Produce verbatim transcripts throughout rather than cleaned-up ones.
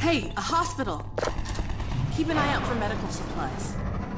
Hey, a hospital! Keep an eye out for medical supplies.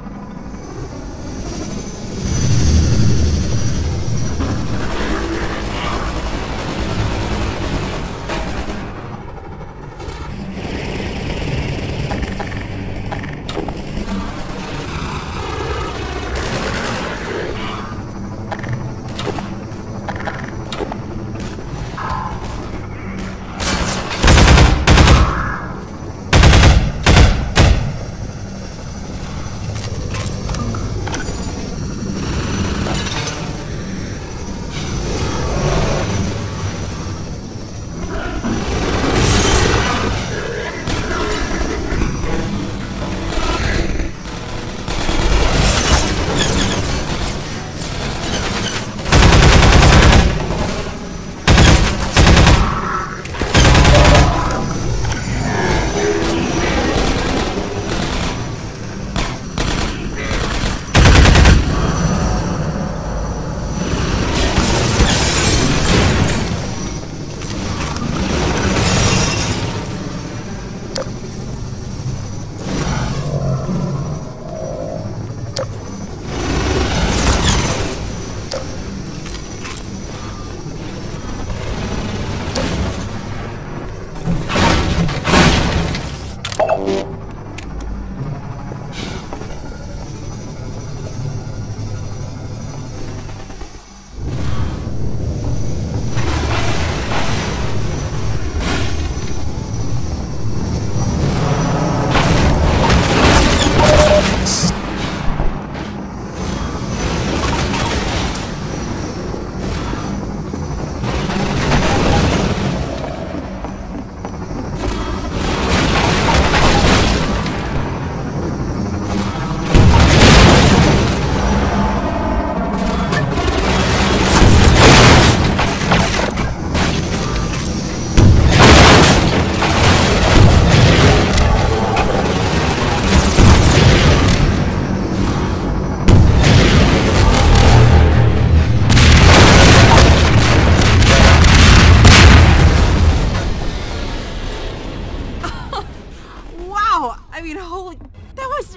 I mean, holy... That was...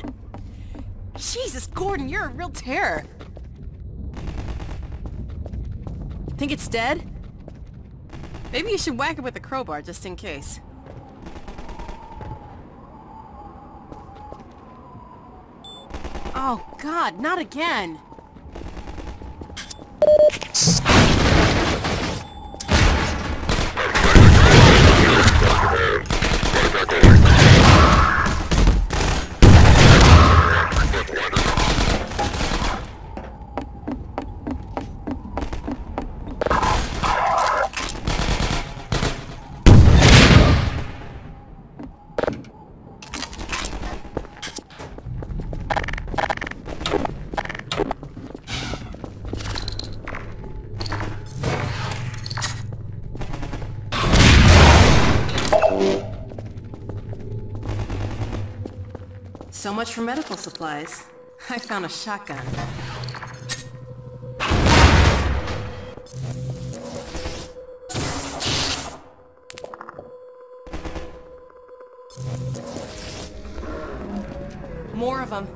Jesus, Gordon, you're a real terror. Think it's dead? Maybe you should whack it with a crowbar, just in case. Oh, God, not again! So much for medical supplies. I found a shotgun. More of them.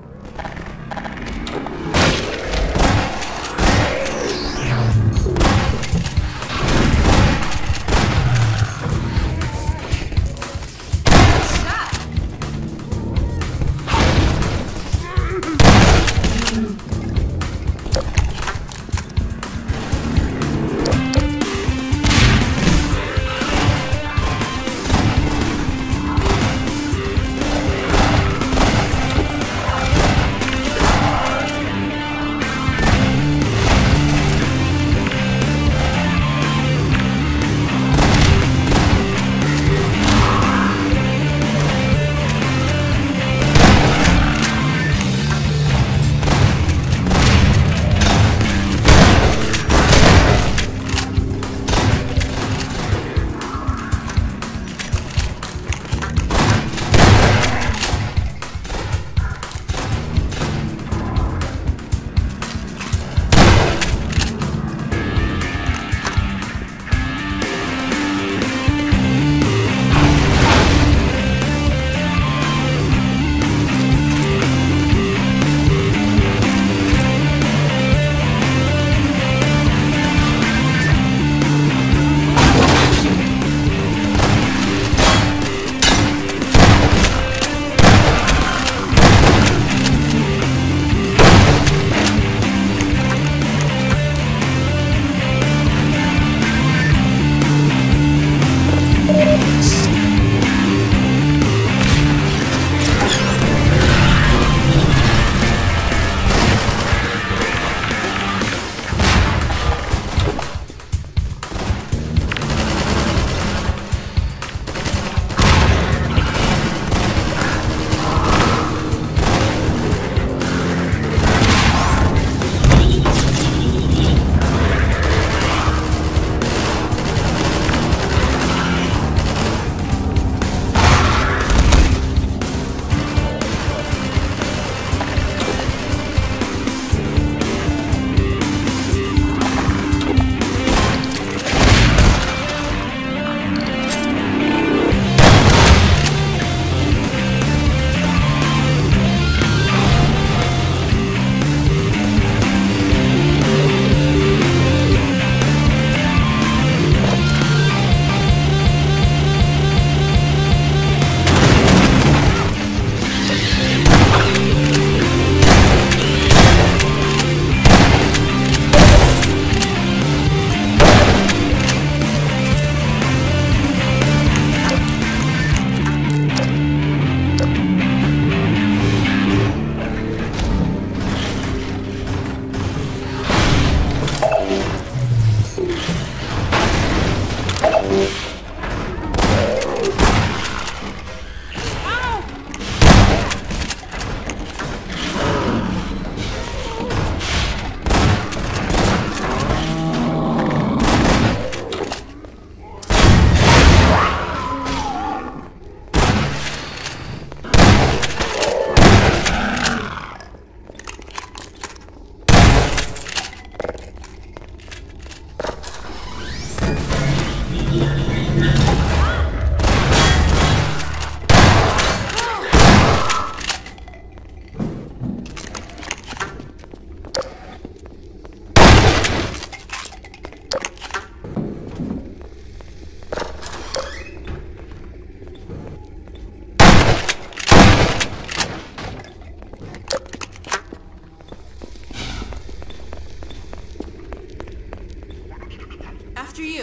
After you.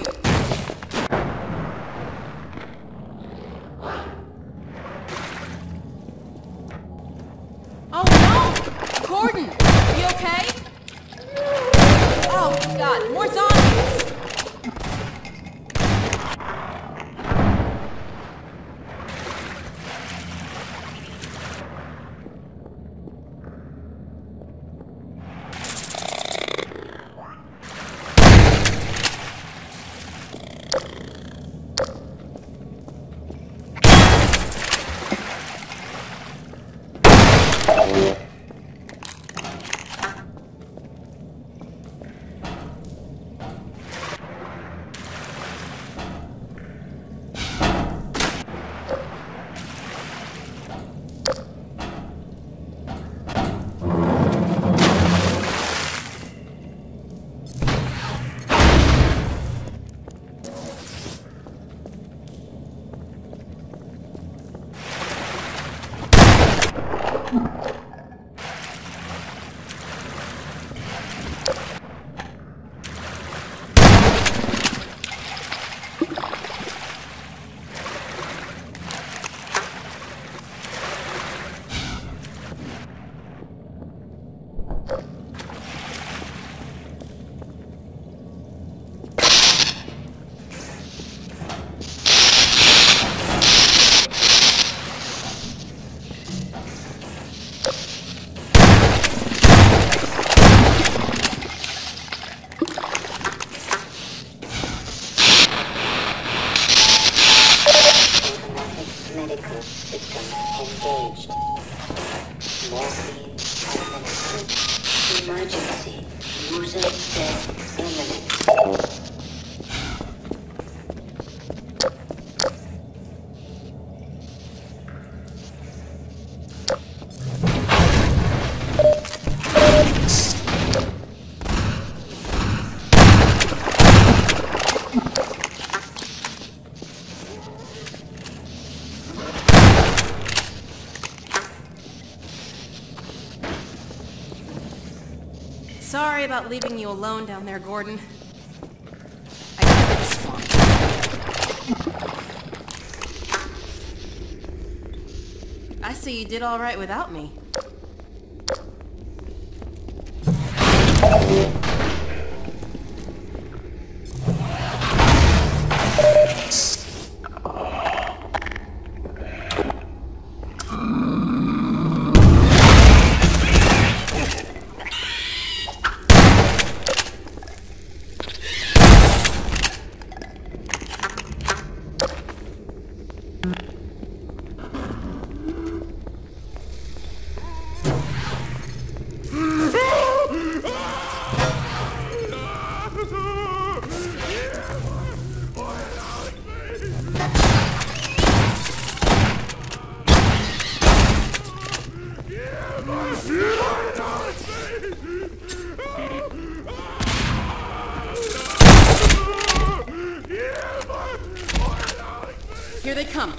Oh no! Gordon! Are you okay? Oh god, more zombies! Sorry about leaving you alone down there, Gordon. I got this swamp. I see you did all right without me. Here they come.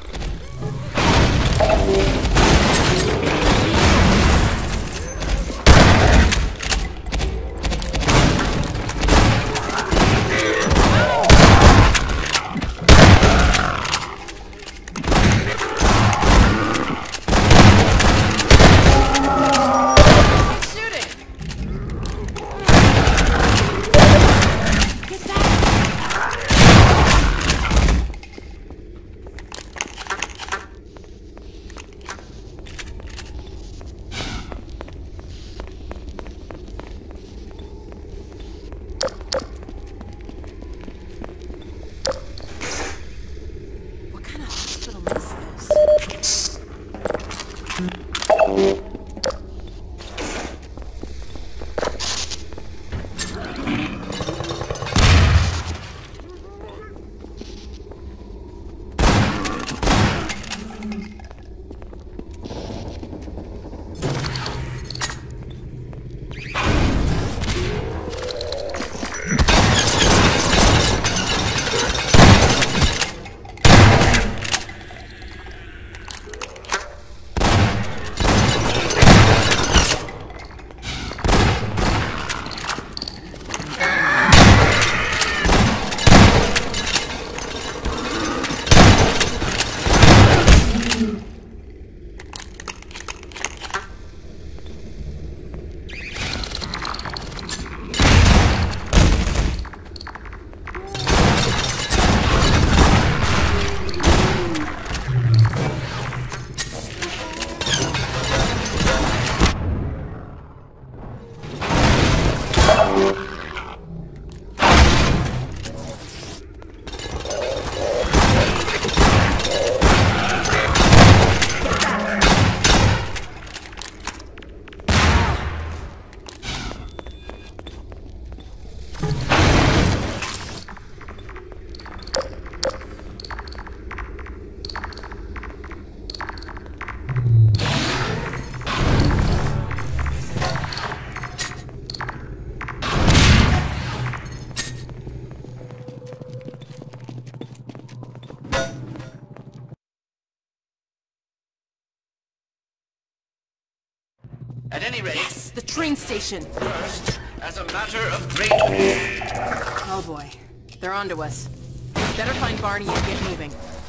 any rate... Yes, the train station! First, as a matter of great... Oh boy. They're onto us. Better find Barney and get moving.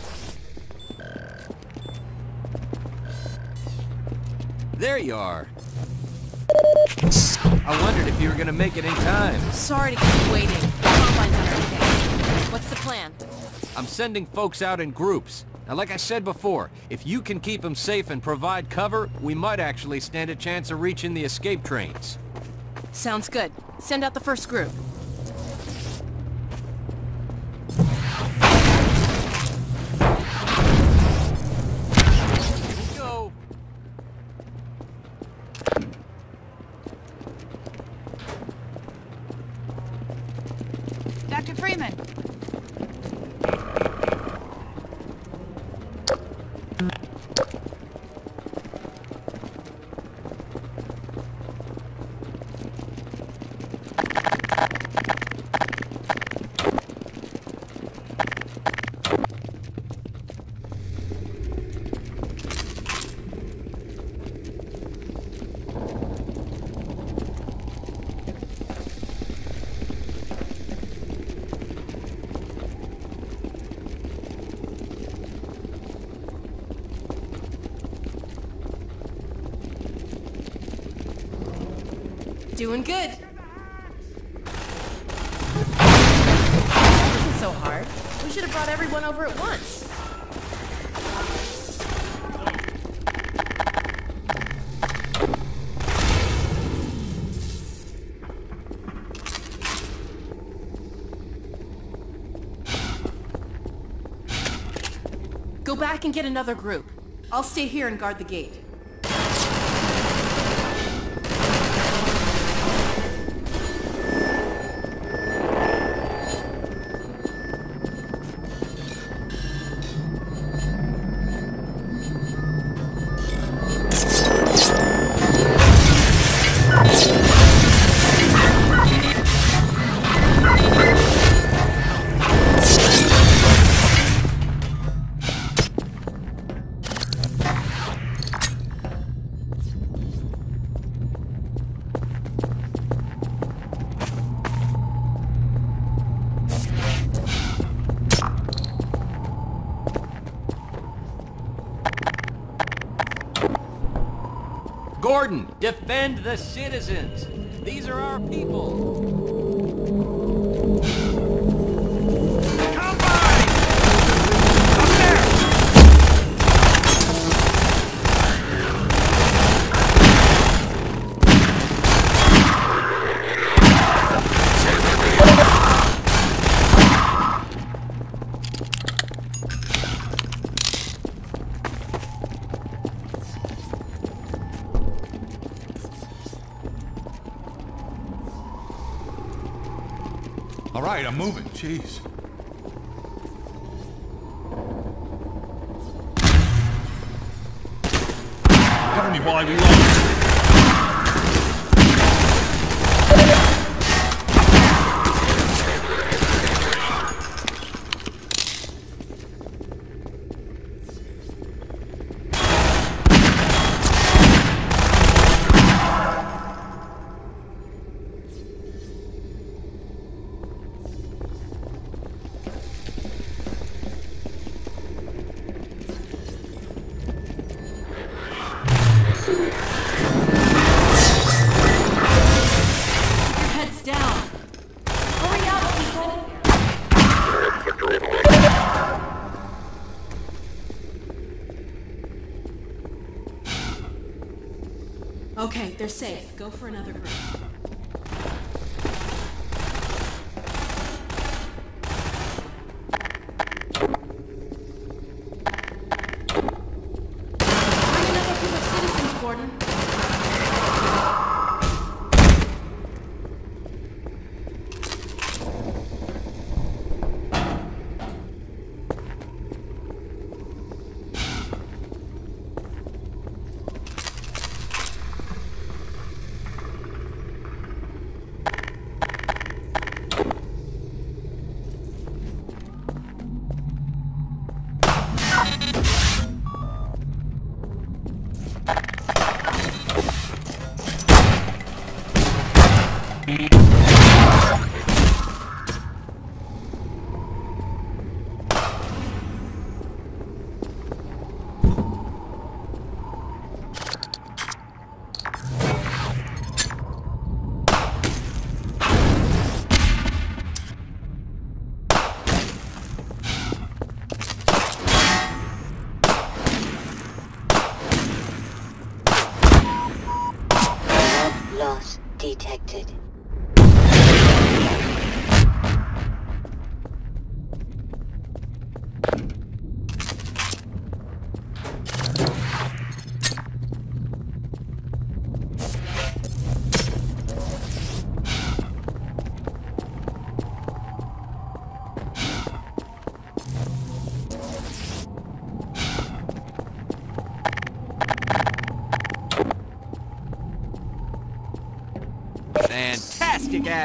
There you are. I wondered if you were gonna make it in time. Sorry to keep you waiting. The combine's under attack. What's the plan? I'm sending folks out in groups. Now, like I said before, if you can keep them safe and provide cover, we might actually stand a chance of reaching the escape trains. Sounds good. Send out the first group. Here we go. Doctor Freeman. Doing good. That wasn't so hard. We should have brought everyone over at once. Go back and get another group. I'll stay here and guard the gate. Gordon, defend the citizens. These are our people. All right, I'm moving. Jeez. Cover me while I reload. Okay, they're safe. Go for another group. Bring another group of citizens, Gordon.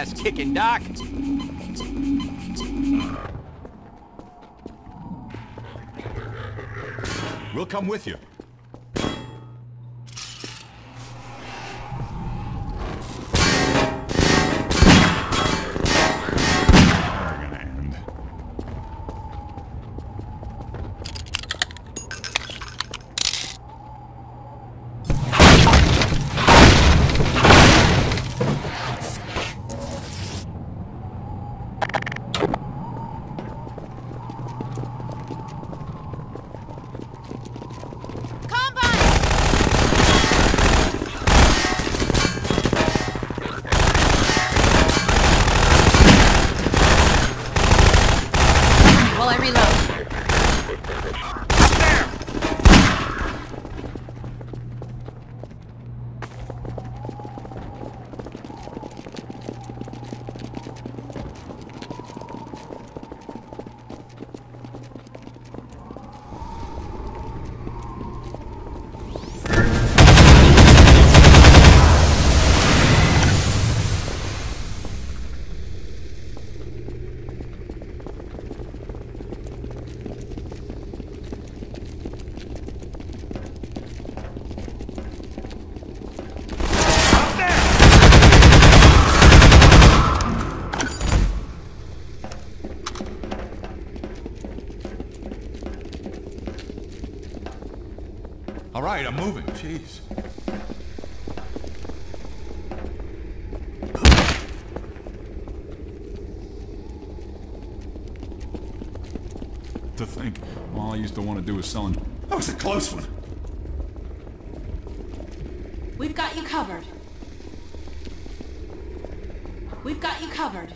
ass-kicking, Doc. We'll come with you. All right, I'm moving. Jeez. To think, all I used to want to do was selling. That was a close one. We've got you covered. We've got you covered.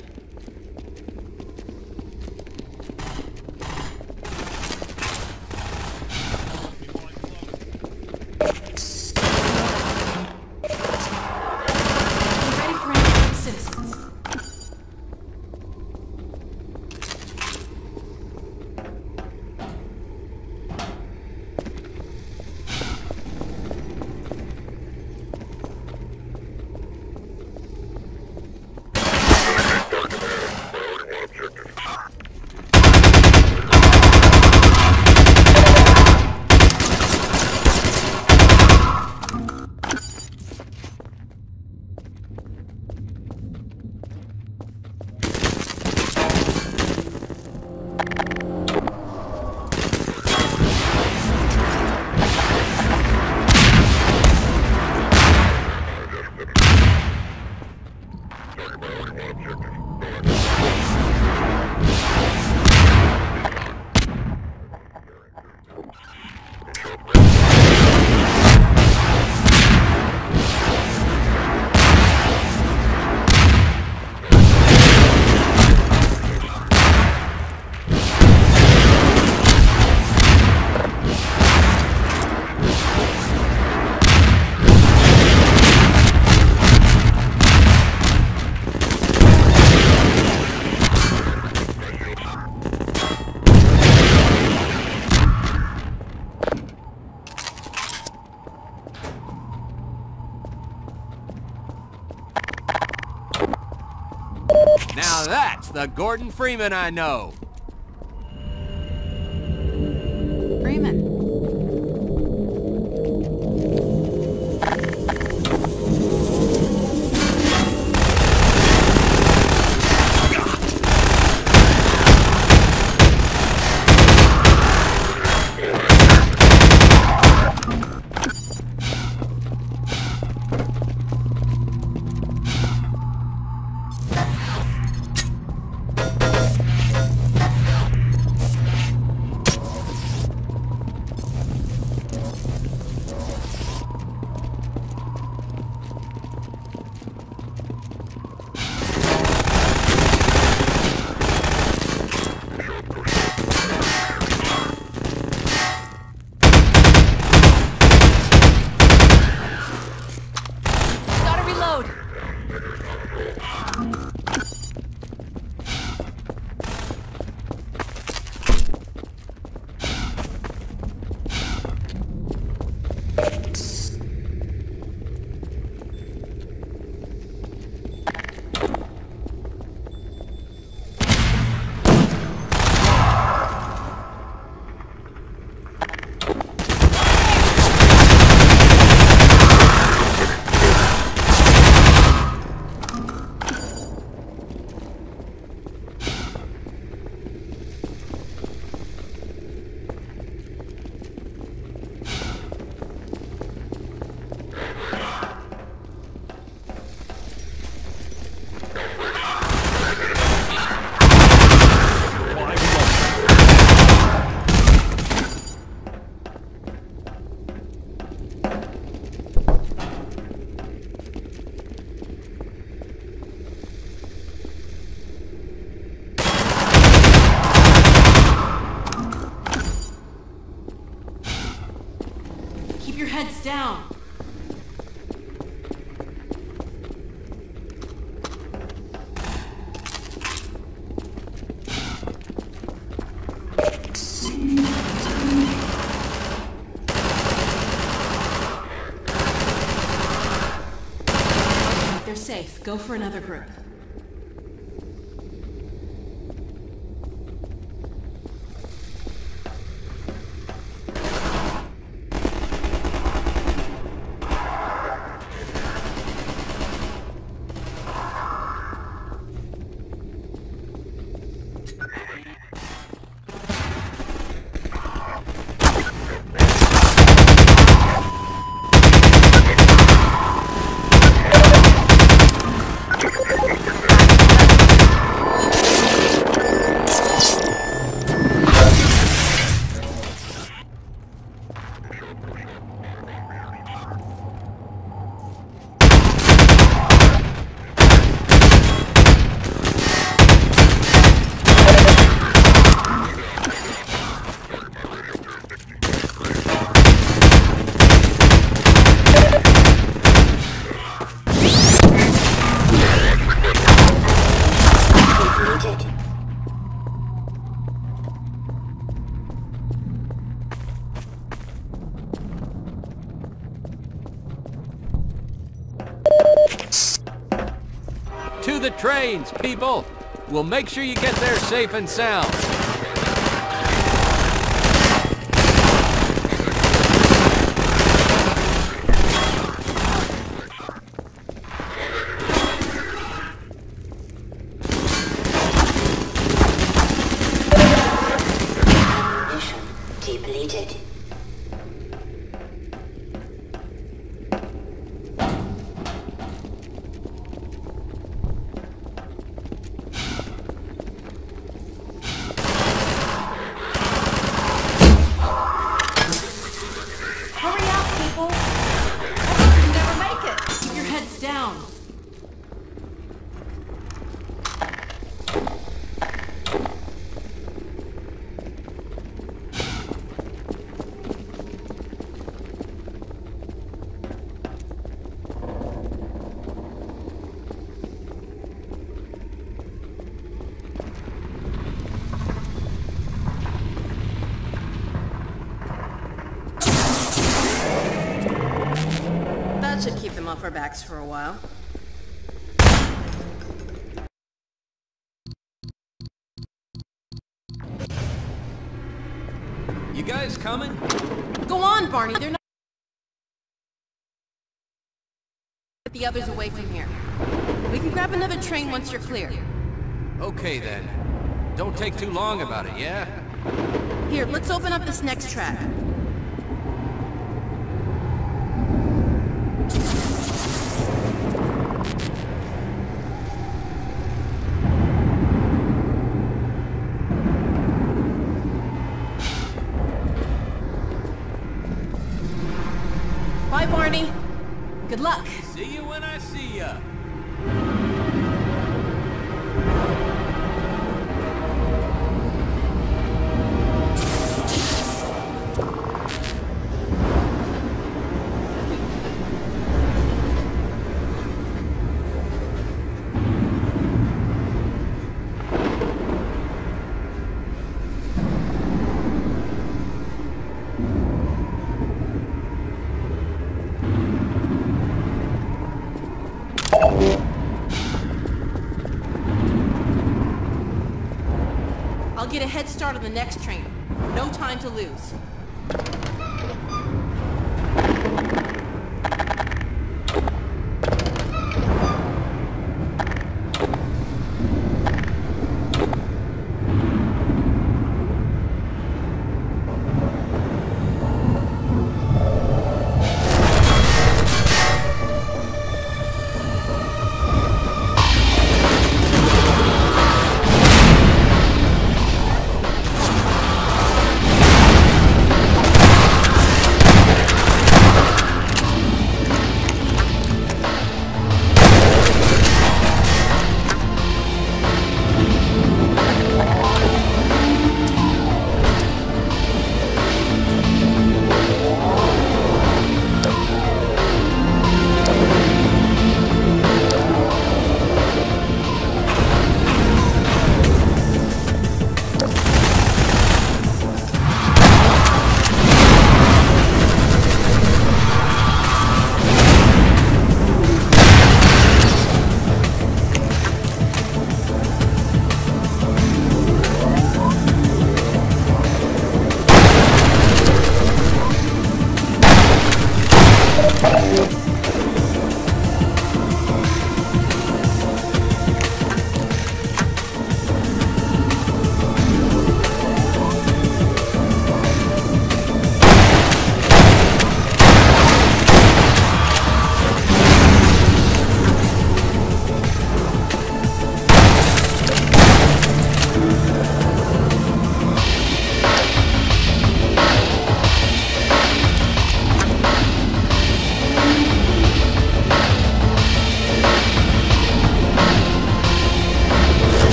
Now that's the Gordon Freeman I know. Freeman. heads down. They're safe. Go for another group. To the trains, people! We'll make sure you get there safe and sound. Mission depleted. Down. That should keep them off our backs for a while. You guys coming? Go on, Barney. They're not. Get the others away from here. We can grab another train once you're clear. Okay then. Don't take too long about it, yeah? Here, let's open up this next track. Bye, Barney. Good luck. See you when I see ya. I'll get a head start on the next train. No time to lose.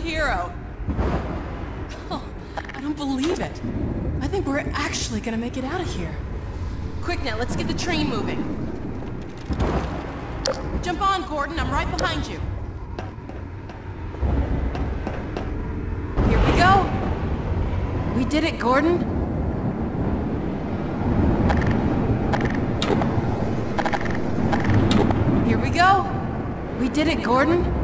hero. Oh, I don't believe it. I think we're actually gonna make it out of here. Quick now, let's get the train moving. Jump on, Gordon. I'm right behind you. Here we go. We did it, Gordon. Here we go. We did it, Gordon.